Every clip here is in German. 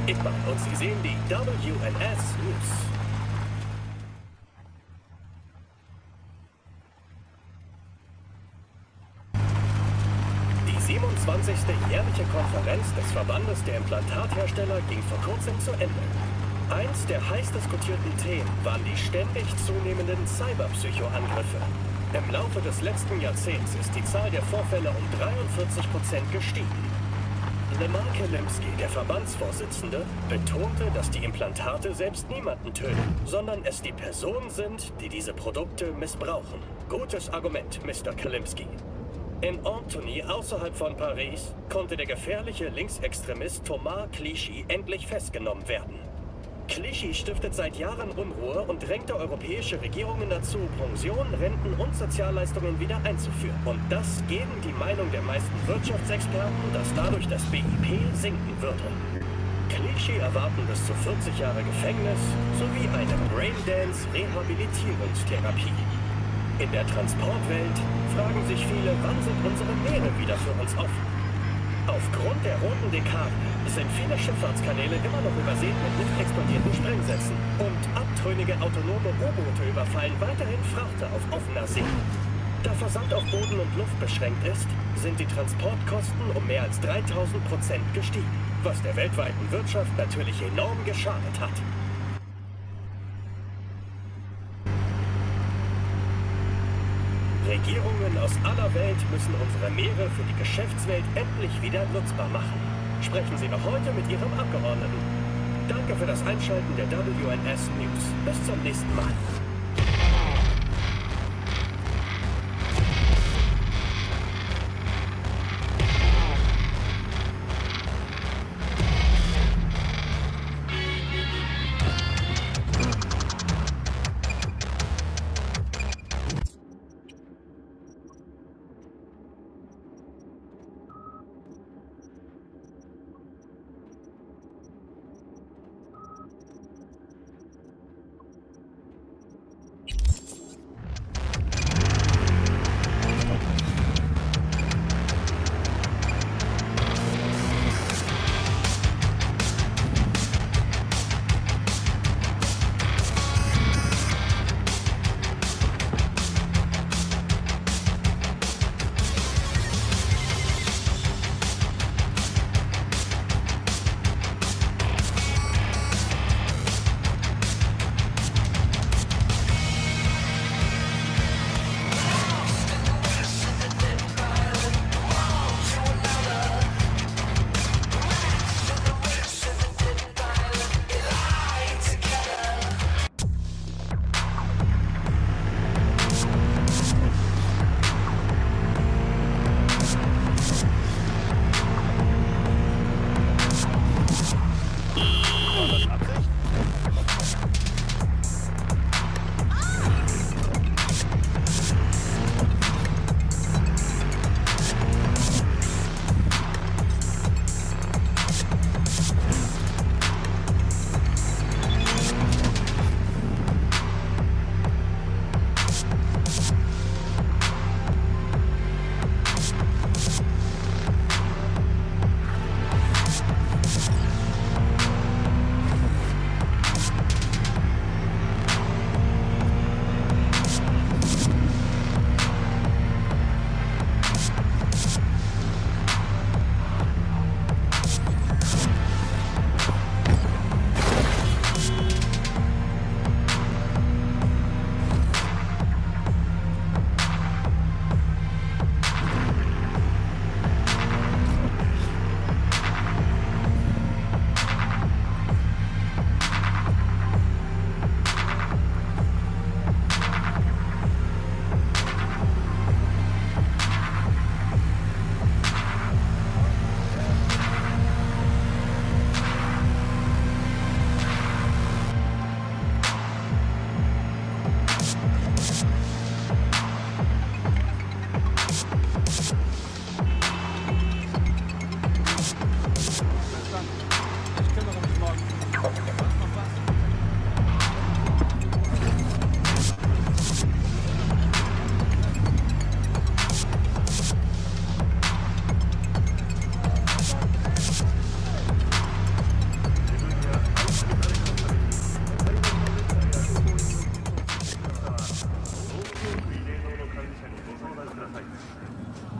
Ickmann und Sie sehen die WNS News. Die 27. jährliche Konferenz des Verbandes der Implantathersteller ging vor kurzem zu Ende. Eins der heiß diskutierten Themen waren die ständig zunehmenden Cyberpsycho-Angriffe. Im Laufe des letzten Jahrzehnts ist die Zahl der Vorfälle um 43% gestiegen. Lemar Kelimski, der Verbandsvorsitzende, betonte, dass die Implantate selbst niemanden töten, sondern es die Personen sind, die diese Produkte missbrauchen. Gutes Argument, Mr. Kelimski. In Antony, außerhalb von Paris, konnte der gefährliche Linksextremist Thomas Clichy endlich festgenommen werden. Clichy stiftet seit Jahren Unruhe und drängte europäische Regierungen dazu, Pensionen, Renten und Sozialleistungen wieder einzuführen. Und das gegen die Meinung der meisten Wirtschaftsexperten, dass dadurch das BIP sinken würde. Clichy erwarten bis zu 40 Jahre Gefängnis sowie eine Braindance-Rehabilitierungstherapie. In der Transportwelt fragen sich viele, wann sind unsere Meere wieder für uns offen? Aufgrund der roten Dekade sind viele Schifffahrtskanäle immer noch übersät mit nicht explodierten Sprengsätzen. Und abtrünnige autonome U-Boote überfallen weiterhin Frachter auf offener See. Da Versand auf Boden und Luft beschränkt ist, sind die Transportkosten um mehr als 3000% gestiegen, was der weltweiten Wirtschaft natürlich enorm geschadet hat. Regierungen aus aller Welt müssen unsere Meere für die Geschäftswelt endlich wieder nutzbar machen. Sprechen Sie noch heute mit Ihrem Abgeordneten. Danke für das Einschalten der WNS News. Bis zum nächsten Mal.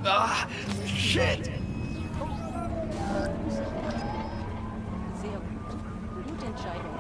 Ah, shit! Sehr gut. Gute Entscheidung.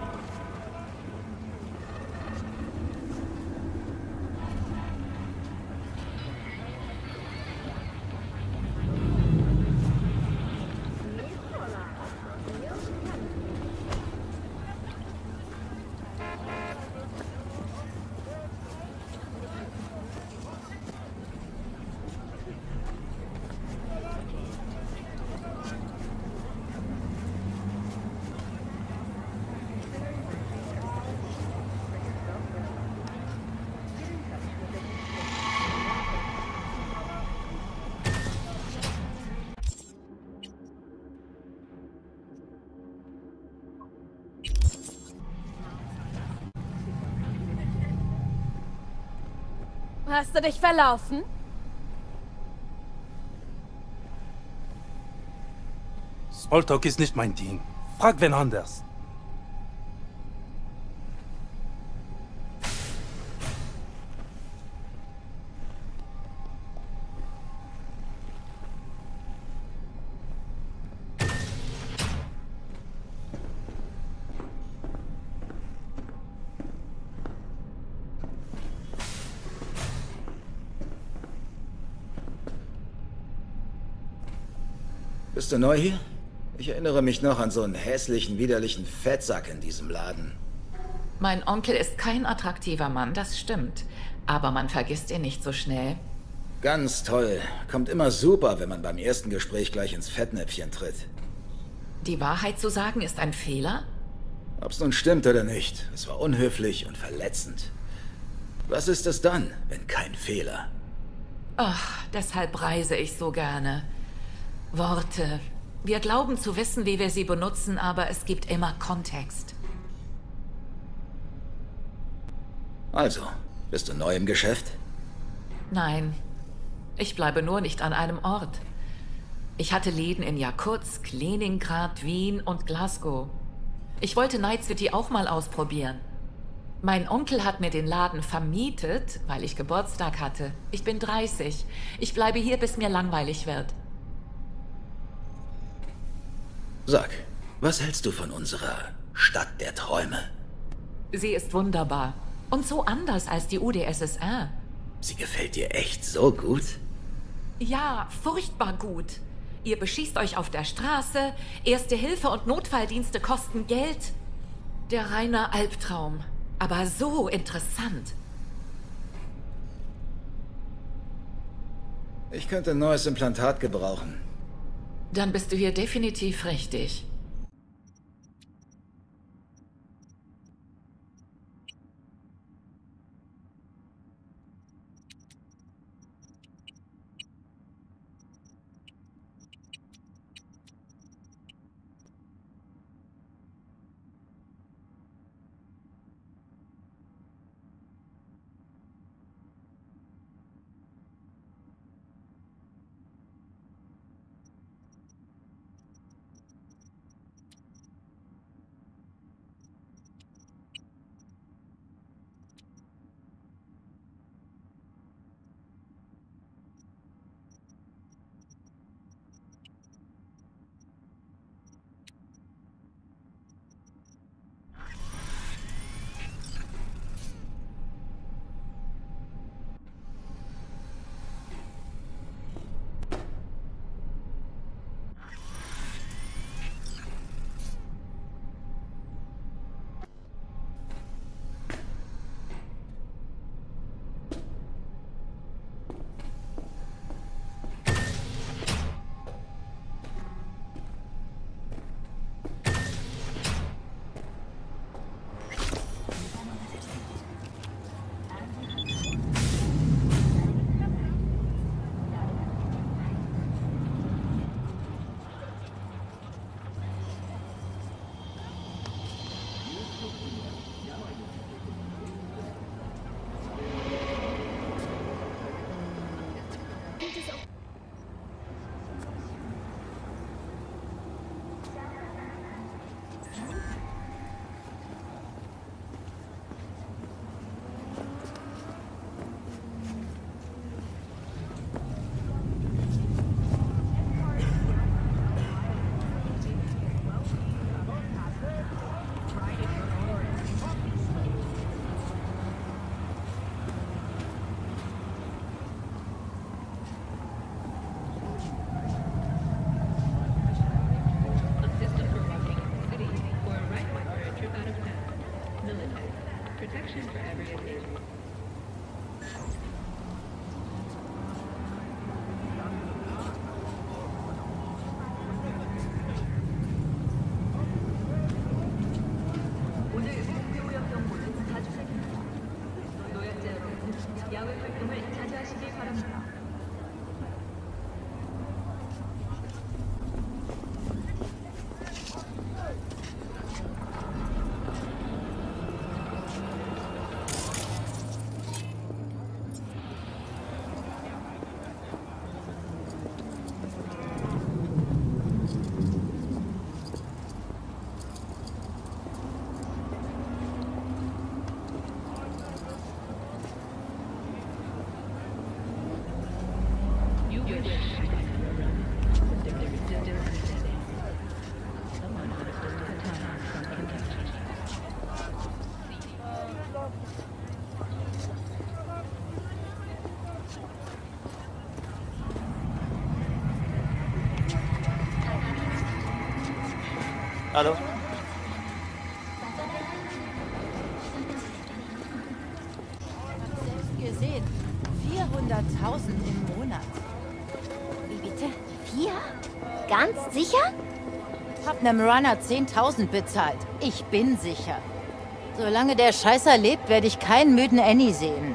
Hast du dich verlaufen? Smalltalk ist nicht mein Ding. Frag wen anders. Bist du neu hier? Ich erinnere mich noch an so einen hässlichen, widerlichen Fettsack in diesem Laden. Mein Onkel ist kein attraktiver Mann, das stimmt. Aber man vergisst ihn nicht so schnell. Ganz toll. Kommt immer super, wenn man beim ersten Gespräch gleich ins Fettnäpfchen tritt. Die Wahrheit zu sagen ist ein Fehler? Ob's nun stimmt oder nicht, es war unhöflich und verletzend. Was ist es dann, wenn kein Fehler? Ach, deshalb reise ich so gerne. Worte. Wir glauben zu wissen, wie wir sie benutzen, aber es gibt immer Kontext. Also, bist du neu im Geschäft? Nein, ich bleibe nur nicht an einem Ort. Ich hatte Läden in Jakutsk, Leningrad, Wien und Glasgow. Ich wollte Night City auch mal ausprobieren. Mein Onkel hat mir den Laden vermietet, weil ich Geburtstag hatte. Ich bin 30. Ich bleibe hier, bis mir langweilig wird. Sag, was hältst du von unserer Stadt der Träume? Sie ist wunderbar. Und so anders als die UdSSR. Sie gefällt dir echt so gut? Ja, furchtbar gut. Ihr beschießt euch auf der Straße, Erste Hilfe und Notfalldienste kosten Geld. Der reine Albtraum. Aber so interessant. Ich könnte ein neues Implantat gebrauchen. Dann bist du hier definitiv richtig. Hallo? Gesehen. 400.000 im Monat. Wie bitte? 4? Ganz sicher? Hab nem Runner 10.000 bezahlt. Ich bin sicher. Solange der Scheißer lebt, werde ich keinen müden Annie sehen.